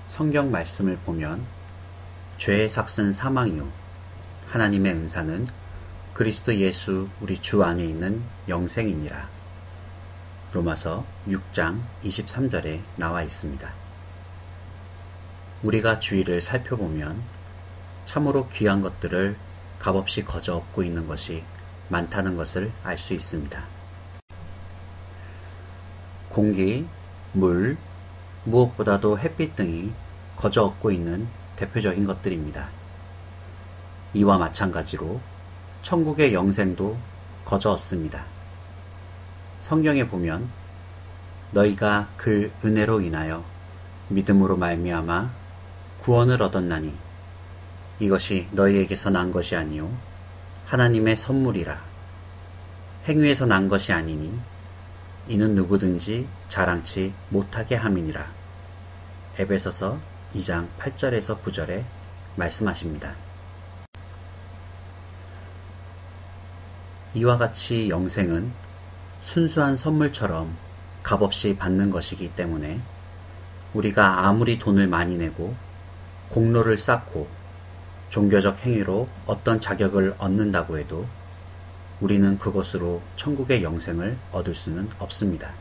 성경 말씀을 보면 죄의 삭은 사망이요 하나님의 은사는 그리스도 예수 우리 주 안에 있는 영생이니라. 로마서 6장 23절에 나와 있습니다. 우리가 주위를 살펴보면 참으로 귀한 것들을 값없이 거저 얻고 있는 것이 많다는 것을 알 수 있습니다. 공기, 물, 무엇보다도 햇빛 등이 거저 얻고 있는 대표적인 것들입니다. 이와 마찬가지로 천국의 영생도 거저 얻습니다. 성경에 보면 너희가 그 은혜로 인하여 믿음으로 말미암아 구원을 얻었나니 이것이 너희에게서 난 것이 아니요 하나님의 선물이라. 행위에서 난 것이 아니니 이는 누구든지 자랑치 못하게 함이니라. 에베소서 2장 8절에서 9절에 말씀하십니다. 이와 같이 영생은 순수한 선물처럼 값없이 받는 것이기 때문에 우리가 아무리 돈을 많이 내고 공로를 쌓고 종교적 행위로 어떤 자격을 얻는다고 해도 우리는 그것으로 천국의 영생을 얻을 수는 없습니다.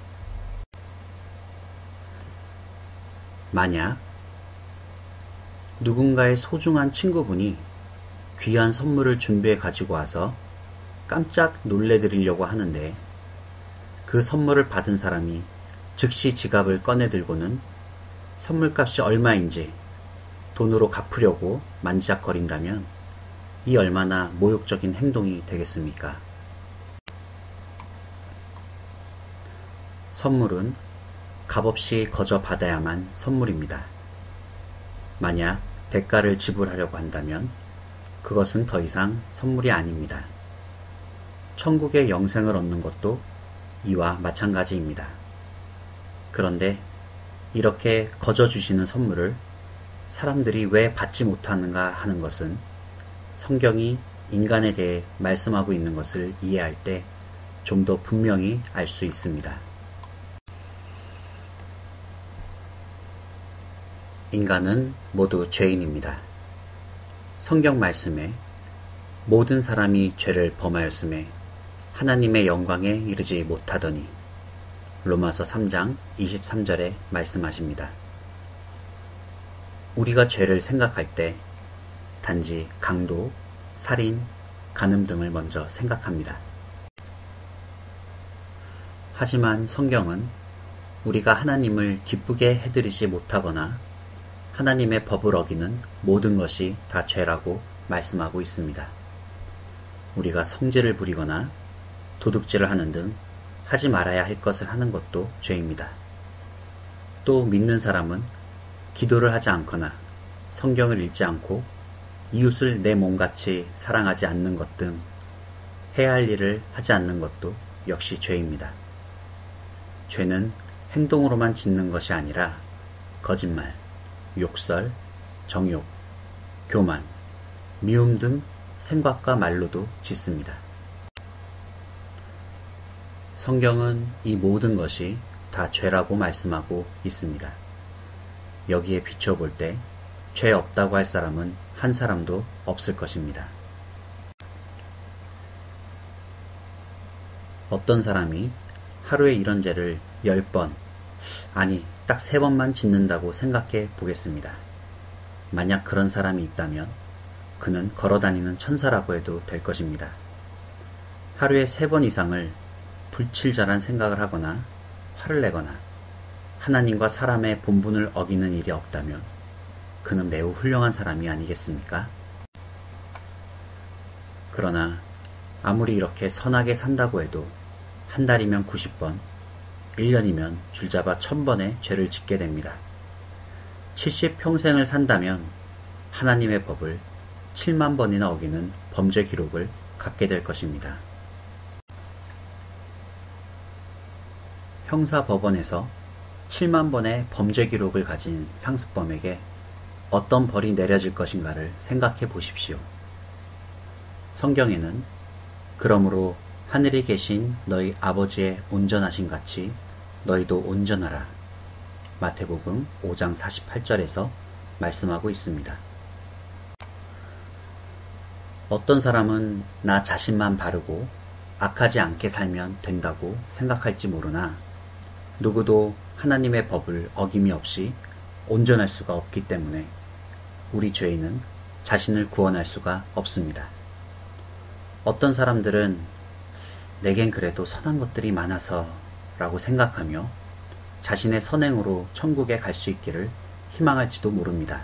만약 누군가의 소중한 친구분이 귀한 선물을 준비해 가지고 와서 깜짝 놀래드리려고 하는데 그 선물을 받은 사람이 즉시 지갑을 꺼내 들고는 선물값이 얼마인지 돈으로 갚으려고 만지작거린다면 이 얼마나 모욕적인 행동이 되겠습니까? 선물은 값없이 거저 받아야만 선물입니다. 만약 대가를 지불하려고 한다면 그것은 더 이상 선물이 아닙니다. 천국의 영생을 얻는 것도 이와 마찬가지입니다. 그런데 이렇게 거저 주시는 선물을 사람들이 왜 받지 못하는가 하는 것은 성경이 인간에 대해 말씀하고 있는 것을 이해할 때 좀 더 분명히 알 수 있습니다. 인간은 모두 죄인입니다. 성경 말씀에 모든 사람이 죄를 범하였음에 하나님의 영광에 이르지 못하더니 로마서 3장 23절에 말씀하십니다. 우리가 죄를 생각할 때 단지 강도, 살인, 간음 등을 먼저 생각합니다. 하지만 성경은 우리가 하나님을 기쁘게 해드리지 못하거나 하나님의 법을 어기는 모든 것이 다 죄라고 말씀하고 있습니다. 우리가 성질을 부리거나 도둑질을 하는 등 하지 말아야 할 것을 하는 것도 죄입니다. 또 믿는 사람은 기도를 하지 않거나 성경을 읽지 않고 이웃을 내 몸같이 사랑하지 않는 것 등 해야 할 일을 하지 않는 것도 역시 죄입니다. 죄는 행동으로만 짓는 것이 아니라 거짓말, 욕설, 정욕, 교만, 미움 등 생각과 말로도 짓습니다. 성경은 이 모든 것이 다 죄라고 말씀하고 있습니다. 여기에 비춰볼 때 죄 없다고 할 사람은 한 사람도 없을 것입니다. 어떤 사람이 하루에 이런 죄를 10번, 아니 딱 3번만 짓는다고 생각해 보겠습니다. 만약 그런 사람이 있다면 그는 걸어다니는 천사라고 해도 될 것입니다. 하루에 3번 이상을 불칠절한 생각을 하거나 화를 내거나 하나님과 사람의 본분을 어기는 일이 없다면 그는 매우 훌륭한 사람이 아니겠습니까? 그러나 아무리 이렇게 선하게 산다고 해도 한 달이면 90번, 1년이면 줄잡아 1000번의 죄를 짓게 됩니다. 70평생을 산다면 하나님의 법을 7만 번이나 어기는 범죄 기록을 갖게 될 것입니다. 형사법원에서 7만 번의 범죄 기록을 가진 상습범에게 어떤 벌이 내려질 것인가를 생각해 보십시오. 성경에는 그러므로 하늘에 계신 너희 아버지의 온전하신 같이 너희도 온전하라. 마태복음 5장 48절에서 말씀하고 있습니다. 어떤 사람은 나 자신만 바르고 악하지 않게 살면 된다고 생각할지 모르나 누구도 하나님의 법을 어김이 없이 온전할 수가 없기 때문에 우리 죄인은 자신을 구원할 수가 없습니다. 어떤 사람들은 내겐 그래도 선한 것들이 많아서 라고 생각하며 자신의 선행으로 천국에 갈 수 있기를 희망할지도 모릅니다.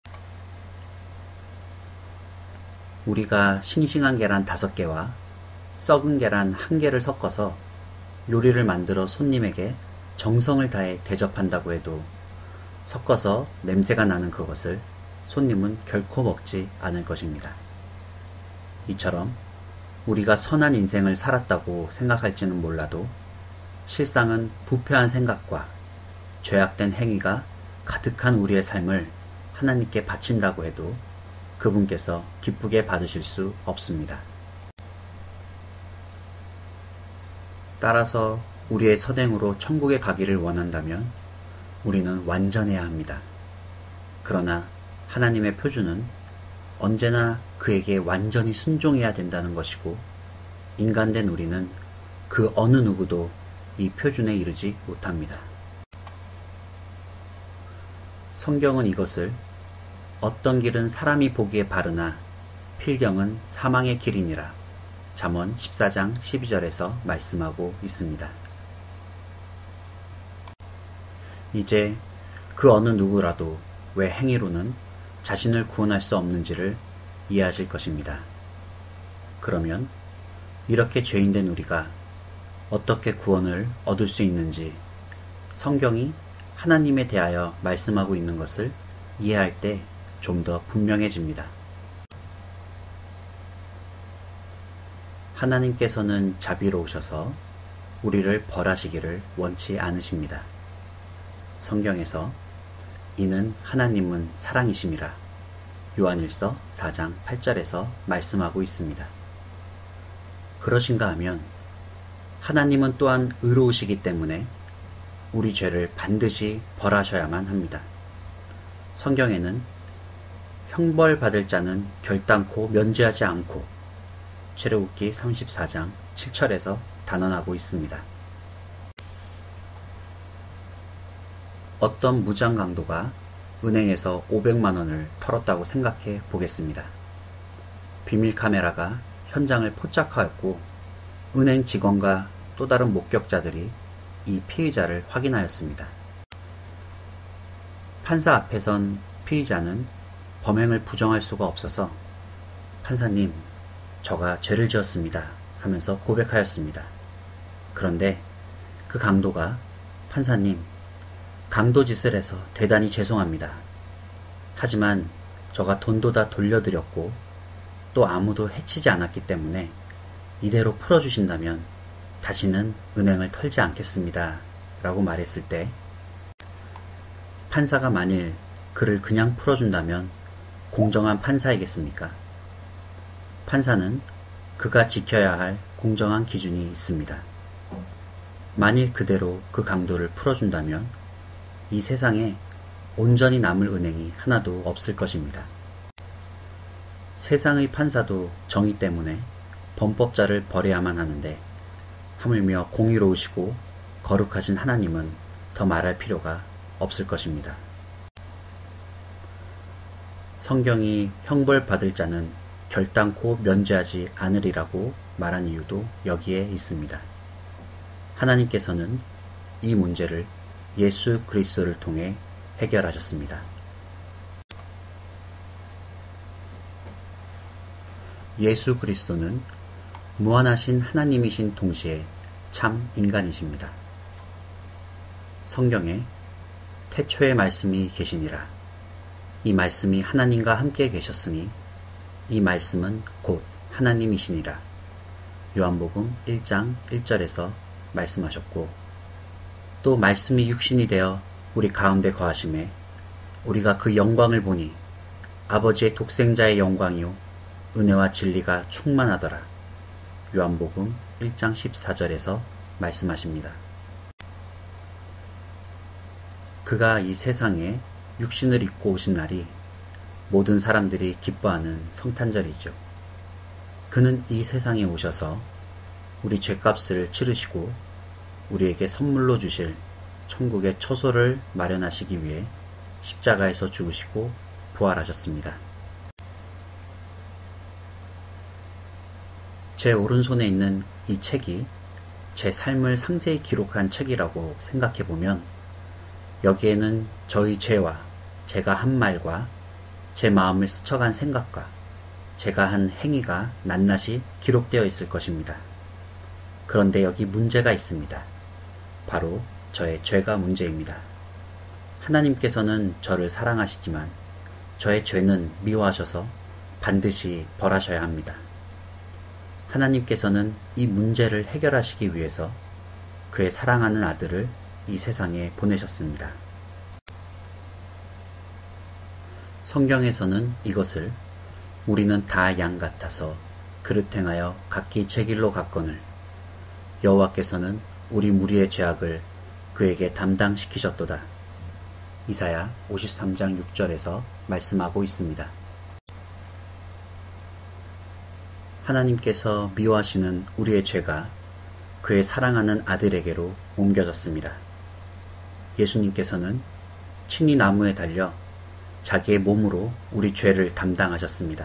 우리가 싱싱한 계란 5개와 썩은 계란 1개를 섞어서 요리를 만들어 손님에게 정성을 다해 대접한다고 해도 섞어서 냄새가 나는 그것을 손님은 결코 먹지 않을 것입니다. 이처럼 우리가 선한 인생을 살았다고 생각할지는 몰라도 실상은 부패한 생각과 죄악된 행위가 가득한 우리의 삶을 하나님께 바친다고 해도 그분께서 기쁘게 받으실 수 없습니다. 따라서 우리의 선행으로 천국에 가기를 원한다면 우리는 완전해야 합니다. 그러나 하나님의 표준은 언제나 그에게 완전히 순종해야 된다는 것이고 인간된 우리는 그 어느 누구도 이 표준에 이르지 못합니다. 성경은 이것을 어떤 길은 사람이 보기에 바르나 필경은 사망의 길이니라 잠언 14장 12절에서 말씀하고 있습니다. 이제 그 어느 누구라도 왜 행위로는 자신을 구원할 수 없는지를 이해하실 것입니다. 그러면 이렇게 죄인된 우리가 어떻게 구원을 얻을 수 있는지 성경이 하나님에 대하여 말씀하고 있는 것을 이해할 때 좀 더 분명해집니다. 하나님께서는 자비로우셔서 우리를 벌하시기를 원치 않으십니다. 성경에서 이는 하나님은 사랑이심이라 요한일서 4장 8절에서 말씀하고 있습니다. 그러신가 하면 하나님은 또한 의로우시기 때문에 우리 죄를 반드시 벌하셔야만 합니다. 성경에는 형벌받을 자는 결단코 면제하지 않고 출애굽기 34장 7절에서 단언하고 있습니다. 어떤 무장 강도가 은행에서 500만 원을 털었다고 생각해 보겠습니다. 비밀 카메라가 현장을 포착하였고 은행 직원과 또 다른 목격자들이 이 피의자를 확인하였습니다. 판사 앞에선 피의자는 범행을 부정할 수가 없어서 판사님, 저가 죄를 지었습니다 하면서 고백하였습니다. 그런데 그 강도가 판사님, 강도짓을 해서 대단히 죄송합니다. 하지만 저가 돈도 다 돌려드렸고 또 아무도 해치지 않았기 때문에 이대로 풀어주신다면 다시는 은행을 털지 않겠습니다 라고 말했을 때 판사가 만일 그를 그냥 풀어준다면 공정한 판사이겠습니까? 판사는 그가 지켜야 할 공정한 기준이 있습니다. 만일 그대로 그 강도를 풀어준다면 이 세상에 온전히 남을 은행이 하나도 없을 것입니다. 세상의 판사도 정의 때문에 범법자를 벌해야만 하는데 하물며 공의로우시고 거룩하신 하나님은 더 말할 필요가 없을 것입니다. 성경이 형벌받을 자는 결단코 면제하지 않으리라고 말한 이유도 여기에 있습니다. 하나님께서는 이 문제를 예수 그리스도를 통해 해결하셨습니다. 예수 그리스도는 무한하신 하나님이신 동시에 참 인간이십니다. 성경에 태초에 말씀이 계시니라. 이 말씀이 하나님과 함께 계셨으니 이 말씀은 곧 하나님이시니라. 요한복음 1장 1절에서 말씀하셨고 또 말씀이 육신이 되어 우리 가운데 거하심에 우리가 그 영광을 보니 아버지의 독생자의 영광이요 은혜와 진리가 충만하더라. 요한복음 1장 14절에서 말씀하십니다. 그가 이 세상에 육신을 입고 오신 날이 모든 사람들이 기뻐하는 성탄절이죠. 그는 이 세상에 오셔서 우리 죄값을 치르시고 우리에게 선물로 주실 천국의 처소를 마련하시기 위해 십자가에서 죽으시고 부활하셨습니다. 제 오른손에 있는 이 책이 제 삶을 상세히 기록한 책이라고 생각해보면 여기에는 저의 죄와 제가 한 말과 제 마음을 스쳐간 생각과 제가 한 행위가 낱낱이 기록되어 있을 것입니다. 그런데 여기 문제가 있습니다. 바로 저의 죄가 문제입니다. 하나님께서는 저를 사랑하시지만 저의 죄는 미워하셔서 반드시 벌하셔야 합니다. 하나님께서는 이 문제를 해결하시기 위해서 그의 사랑하는 아들을 이 세상에 보내셨습니다. 성경에서는 이것을 우리는 다 양 같아서 그릇 행하여 각기 제 길로 갔거늘 여호와께서는 우리 무리의 죄악을 그에게 담당시키셨도다. 이사야 53장 6절에서 말씀하고 있습니다. 하나님께서 미워하시는 우리의 죄가 그의 사랑하는 아들에게로 옮겨졌습니다. 예수님께서는 친히 나무에 달려 자기의 몸으로 우리 죄를 담당하셨습니다.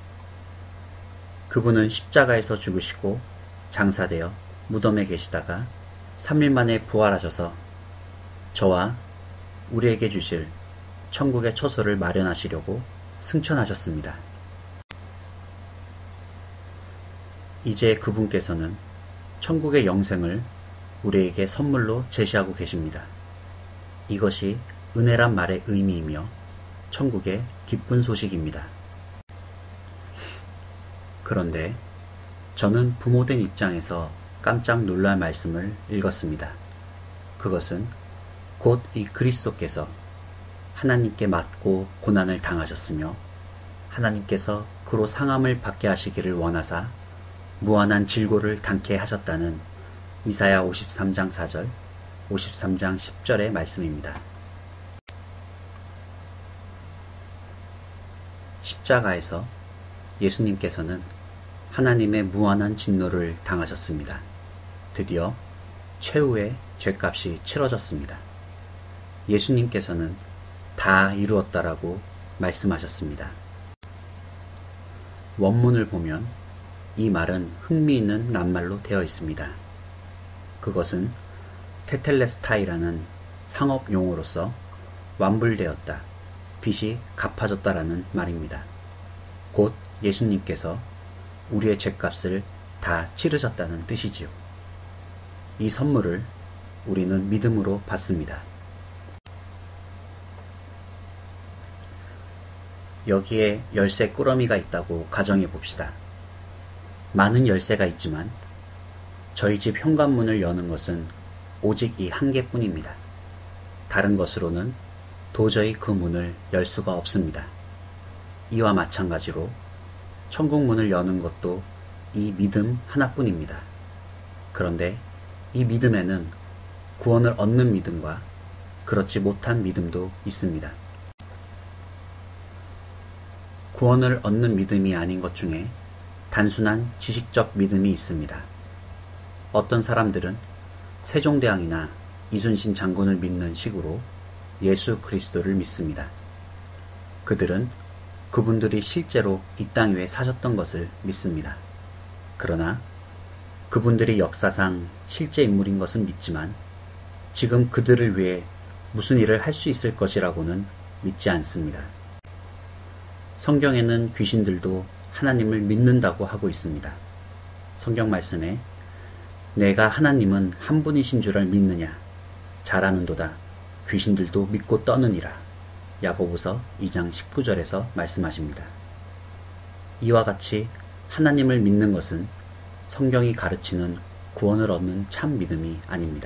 그분은 십자가에서 죽으시고 장사되어 무덤에 계시다가 3일 만에 부활하셔서 저와 우리에게 주실 천국의 처소를 마련하시려고 승천하셨습니다. 이제 그분께서는 천국의 영생을 우리에게 선물로 제시하고 계십니다. 이것이 은혜란 말의 의미이며 천국의 기쁜 소식입니다. 그런데 저는 부모된 입장에서 깜짝 놀랄 말씀을 읽었습니다. 그것은 곧 이 그리스도께서 하나님께 맞고 고난을 당하셨으며 하나님께서 그로 상함을 받게 하시기를 원하사 무한한 질고를 당케 하셨다는 이사야 53장 4절, 53장 10절의 말씀입니다. 십자가에서 예수님께서는 하나님의 무한한 진노를 당하셨습니다. 드디어 최후의 죄값이 치러졌습니다. 예수님께서는 다 이루었다라고 말씀하셨습니다. 원문을 보면 이 말은 흥미있는 낱말로 되어 있습니다. 그것은 테텔레스타이라는 상업 용어로서 완불되었다, 빚이 갚아졌다라는 말입니다. 곧 예수님께서 우리의 죄값을 다 치르셨다는 뜻이지요. 이 선물을 우리는 믿음으로 받습니다. 여기에 열쇠 꾸러미가 있다고 가정해 봅시다. 많은 열쇠가 있지만 저희 집 현관문을 여는 것은 오직 이 한 개뿐입니다. 다른 것으로는 도저히 그 문을 열 수가 없습니다. 이와 마찬가지로 천국 문을 여는 것도 이 믿음 하나뿐입니다. 그런데 이 믿음에는 구원을 얻는 믿음과 그렇지 못한 믿음도 있습니다. 구원을 얻는 믿음이 아닌 것 중에 단순한 지식적 믿음이 있습니다. 어떤 사람들은 세종대왕이나 이순신 장군을 믿는 식으로 예수 그리스도를 믿습니다. 그들은 그분들이 실제로 이 땅 위에 사셨던 것을 믿습니다. 그러나 그분들이 역사상 실제 인물인 것은 믿지만 지금 그들을 위해 무슨 일을 할 수 있을 것이라고는 믿지 않습니다. 성경에는 귀신들도 하나님을 믿는다고 하고 있습니다. 성경 말씀에 내가 하나님은 한 분이신 줄을 믿느냐 잘하는도다 귀신들도 믿고 떠느니라 야고보서 2장 19절에서 말씀하십니다. 이와 같이 하나님을 믿는 것은 성경이 가르치는 구원을 얻는 참 믿음이 아닙니다.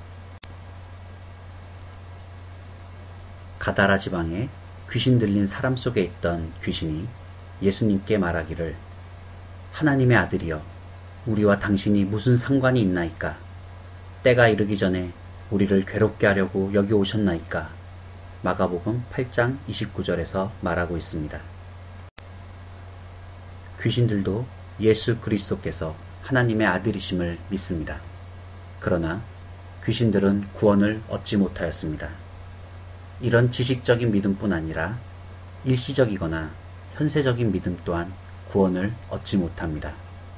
가다라 지방에 귀신 들린 사람 속에 있던 귀신이 예수님께 말하기를 하나님의 아들이여 우리와 당신이 무슨 상관이 있나이까? 때가 이르기 전에 우리를 괴롭게 하려고 여기 오셨나이까? 마가복음 8장 29절에서 말하고 있습니다. 귀신들도 예수 그리스도께서 하나님의 아들이심을 믿습니다. 그러나 귀신들은 구원을 얻지 못하였습니다. 이런 지식적인 믿음뿐 아니라 일시적이거나 현세적인 믿음 또한 구원을 얻지 못합니다.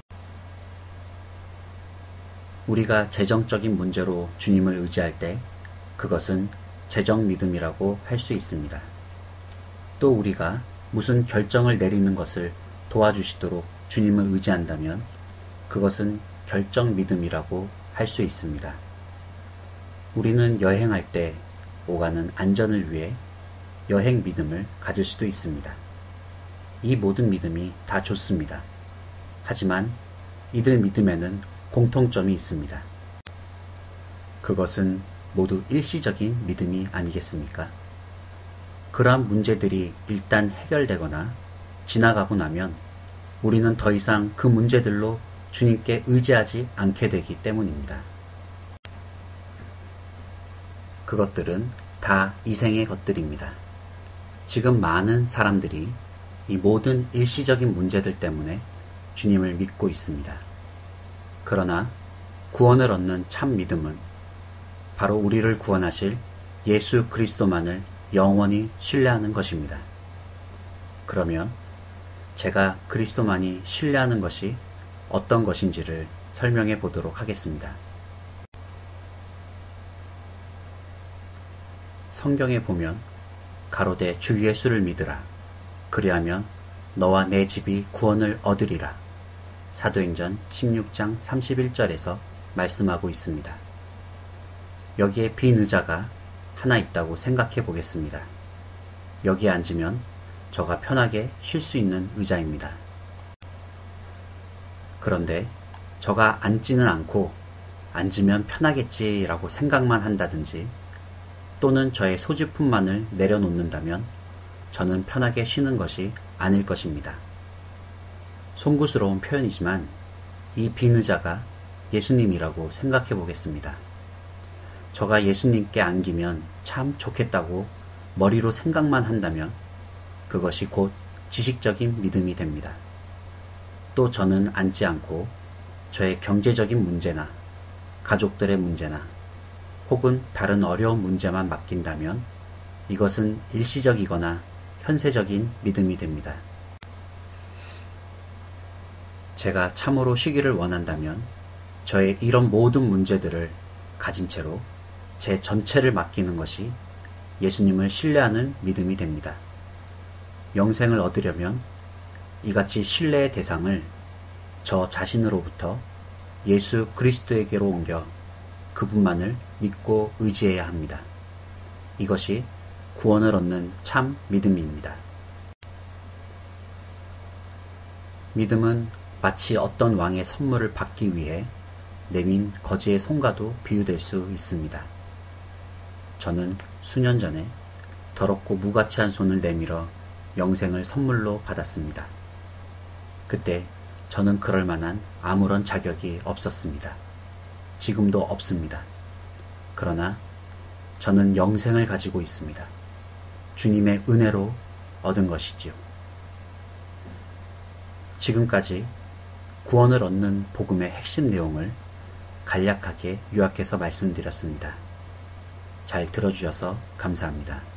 우리가 재정적인 문제로 주님을 의지할 때 그것은 재정 믿음이라고 할 수 있습니다. 또 우리가 무슨 결정을 내리는 것을 도와주시도록 주님을 의지한다면 그것은 결정 믿음이라고 할 수 있습니다. 우리는 여행할 때 오가는 안전을 위해 여행 믿음을 가질 수도 있습니다. 이 모든 믿음이 다 좋습니다. 하지만 이들 믿음에는 공통점이 있습니다. 그것은 모두 일시적인 믿음이 아니겠습니까? 그러한 문제들이 일단 해결되거나 지나가고 나면 우리는 더 이상 그 문제들로 주님께 의지하지 않게 되기 때문입니다. 그것들은 다 이생의 것들입니다. 지금 많은 사람들이 이 모든 일시적인 문제들 때문에 주님을 믿고 있습니다. 그러나 구원을 얻는 참 믿음은 바로 우리를 구원하실 예수 그리스도만을 영원히 신뢰하는 것입니다. 그러면 제가 그리스도만이 신뢰하는 것이 어떤 것인지를 설명해 보도록 하겠습니다. 성경에 보면 가로되 주 예수를 믿으라. 그리하면 너와 내 집이 구원을 얻으리라. 사도행전 16장 31절에서 말씀하고 있습니다. 여기에 빈 의자가 하나 있다고 생각해 보겠습니다. 여기에 앉으면 저가 편하게 쉴 수 있는 의자입니다. 그런데 저가 앉지는 않고 앉으면 편하겠지라고 생각만 한다든지 또는 저의 소지품만을 내려놓는다면 저는 편하게 쉬는 것이 아닐 것입니다. 송구스러운 표현이지만 이 빈 의자가 예수님이라고 생각해 보겠습니다. 저가 예수님께 안기면 참 좋겠다고 머리로 생각만 한다면 그것이 곧 지식적인 믿음이 됩니다. 또 저는 앉지 않고 저의 경제적인 문제나 가족들의 문제나 혹은 다른 어려운 문제만 맡긴다면 이것은 일시적이거나 현세적인 믿음이 됩니다. 제가 참으로 쉬기를 원한다면 저의 이런 모든 문제들을 가진 채로 제 전체를 맡기는 것이 예수님을 신뢰하는 믿음이 됩니다. 영생을 얻으려면 이같이 신뢰의 대상을 저 자신으로부터 예수 그리스도에게로 옮겨 그분만을 믿고 의지해야 합니다. 이것이 구원을 얻는 참 믿음입니다. 믿음은 마치 어떤 왕의 선물을 받기 위해 내민 거지의 손과도 비유될 수 있습니다. 저는 수년 전에 더럽고 무가치한 손을 내밀어 영생을 선물로 받았습니다. 그때 저는 그럴 만한 아무런 자격이 없었습니다. 지금도 없습니다. 그러나 저는 영생을 가지고 있습니다. 주님의 은혜로 얻은 것이지요. 지금까지 구원을 얻는 복음의 핵심 내용을 간략하게 요약해서 말씀드렸습니다. 잘 들어주셔서 감사합니다.